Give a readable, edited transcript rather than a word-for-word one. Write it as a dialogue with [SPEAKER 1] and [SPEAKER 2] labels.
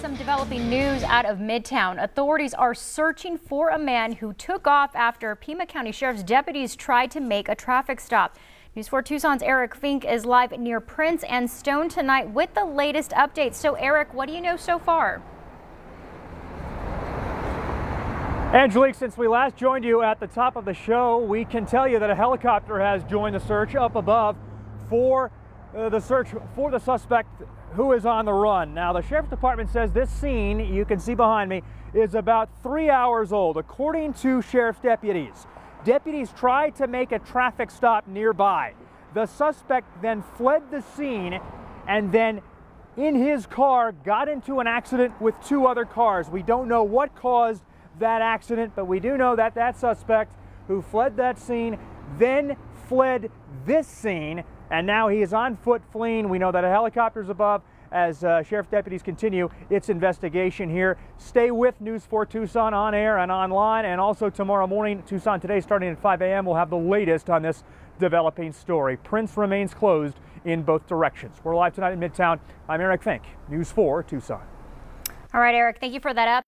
[SPEAKER 1] some developing news out of Midtown. Authorities are searching for a man who took off after Pima County Sheriff's deputies tried to make a traffic stop. News 4 Tucson's Eric Fink is live near Prince and Stone tonight with the latest updates. So Eric, what do you know so far?
[SPEAKER 2] Angelique, since we last joined you at the top of the show, we can tell you that a helicopter has joined the search up above for the search for the suspect who is on the run. Now, the Sheriff's Department says this scene, you can see behind me, is about 3 hours old. According to Sheriff's deputies, deputies tried to make a traffic stop nearby. The suspect then fled the scene and then in his car got into an accident with 2 other cars. We don't know what caused that accident, but we do know that that suspect who fled that scene then fled this scene, and now he is on foot fleeing. We know that a helicopter's above as Sheriff deputies continue its investigation here. Stay with News 4 Tucson on air and online, and also tomorrow morning, Tucson Today, starting at 5 a.m., we'll have the latest on this developing story. Prince remains closed in both directions. We're live tonight in Midtown. I'm Eric Fink, News 4 Tucson.
[SPEAKER 1] All right, Eric, thank you for that up.